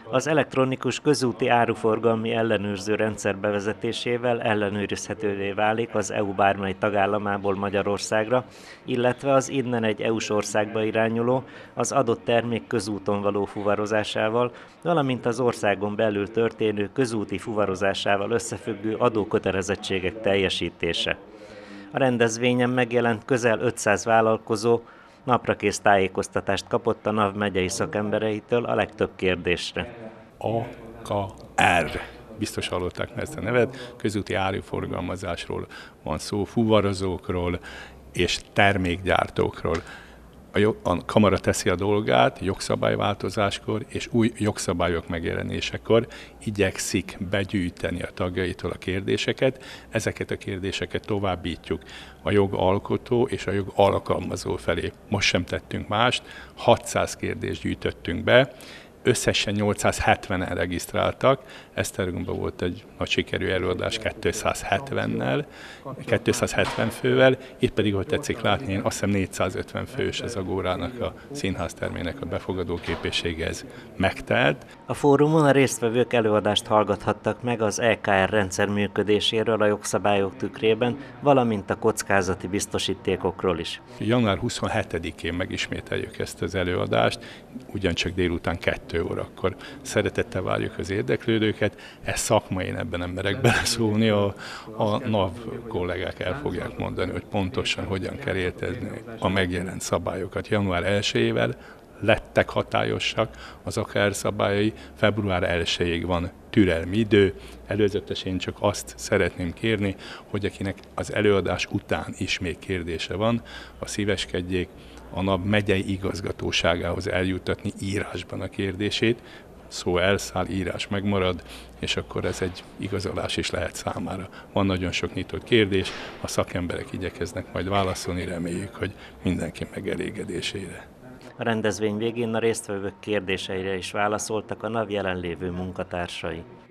Az elektronikus közúti áruforgalmi ellenőrző rendszer bevezetésével ellenőrizhetővé válik az EU bármely tagállamából Magyarországra, illetve az innen egy EU-s országba irányuló, az adott termék közúton való fuvarozásával, valamint az országon belül történő közúti fuvarozásával összefüggő adókötelezettségek teljesítése. A rendezvényen megjelent közel 500 vállalkozó, naprakész tájékoztatást kapott a NAV megyei szakembereitől a legtöbb kérdésre. AKR. Biztos hallották meg ezt a nevet, közúti áruforgalmazásról van szó, fuvarozókról és termékgyártókról. A kamara teszi a dolgát jogszabályváltozáskor és új jogszabályok megjelenésekor igyekszik begyűjteni a tagjaitól a kérdéseket. Ezeket a kérdéseket továbbítjuk a jogalkotó és a jogalkalmazó felé. Most sem tettünk mást, 600 kérdést gyűjtöttünk be, összesen 870-en regisztráltak, Esztergomban volt egy nagy sikerű előadás 270-nel, 270 fővel, itt pedig, hogy tetszik látni, én azt hiszem 450 fős az Agórának, a színháztermének a befogadó képessége, ez megtelt. A fórumon a résztvevők előadást hallgathattak meg az EKR rendszer működéséről a jogszabályok tükrében, valamint a kockázati biztosítékokról is. Január 27-én megismételjük ezt az előadást, ugyancsak délután 2 órakor. Szeretettel várjuk az érdeklődőket, ez szakmai, én ebben nem merek beleszólni, a NAV kollégák el fogják mondani, hogy pontosan hogyan kell értelmezni a megjelent szabályokat. Január 1-ével lettek hatályosak az AKR szabályai, február 1-ig van türelmi idő. Előzetesen én csak azt szeretném kérni, hogy akinek az előadás után is még kérdése van, a szíveskedjék a NAV megyei igazgatóságához eljuttatni írásban a kérdését, szó elszáll, írás megmarad, és akkor ez egy igazolás is lehet számára. Van nagyon sok nyitott kérdés, a szakemberek igyekeznek majd válaszolni, reméljük, hogy mindenki megelégedésére. A rendezvény végén a résztvevők kérdéseire is válaszoltak a NAV jelenlévő munkatársai.